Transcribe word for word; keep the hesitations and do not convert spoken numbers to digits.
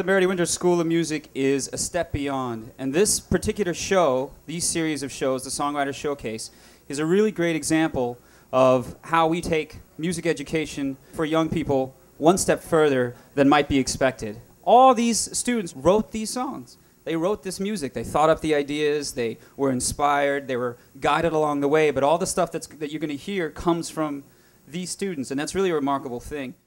the Meridee Winter School of Music is a step beyond. And this particular show, these series of shows, the Songwriters Showcase, is a really great example of how we take music education for young people one step further than might be expected. All these students wrote these songs. They wrote this music. They thought up the ideas. They were inspired. They were guided along the way. But all the stuff that's, that you're going to hear comes from these students, and that's really a remarkable thing.